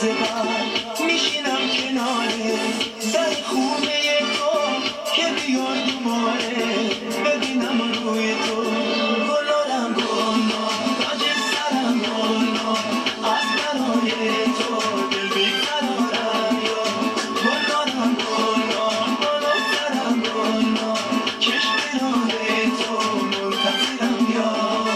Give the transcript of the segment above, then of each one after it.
بعد میشینم کناره در خونه تو که بیار دوباره ببینم روی تو گلارم گلنا تاج سرم گلنا از برای تو دل بیقرارم یا گلارم گلنا بالا سرم گلنا چشم راه تو منتظرم یا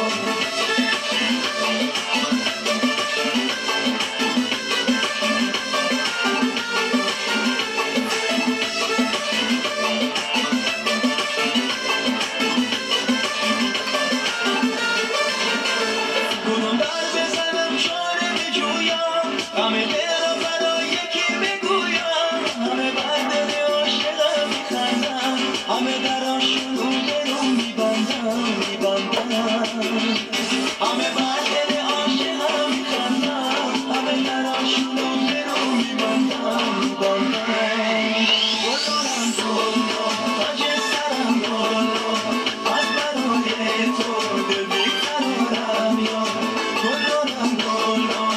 همه دلم برای یکی بگویم همه بر دل عاشقم میخندم همه دراشون رو میبندم همه بر دل عاشقم میخندم همه دراشون رو میبندم گلارم گلنا تاج سرم گلنا از برای تو دل بیقرارم یا گلارم گلنا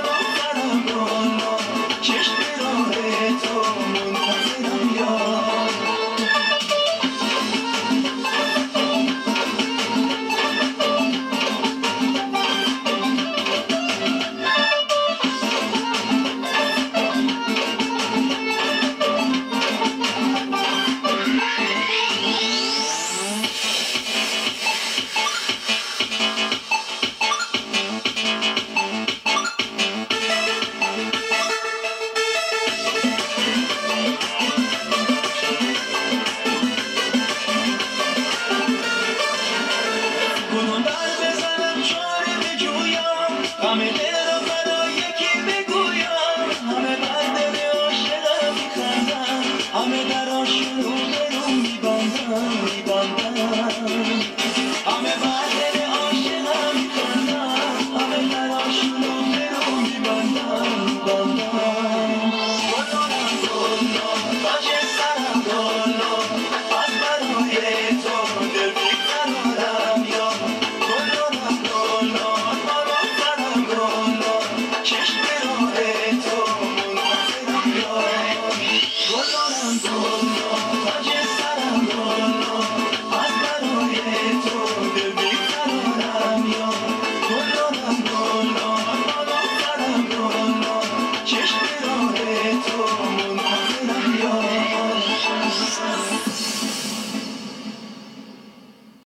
چشم راه تو منتظرم یا همه دلم برای یکی بگویم همه بر دل عاشقم میخندم همه دراشون رو میبندم همه بر دل عاشقم میخندم همه دراشون رو میبندم گلارم گلنا تاج سرم گلنا از برای تو دل بیقرارم یا گلارم گلنا چشم راه تو منتظرم یا گلارم گلنا تاج سرم گلنا از برای تو دل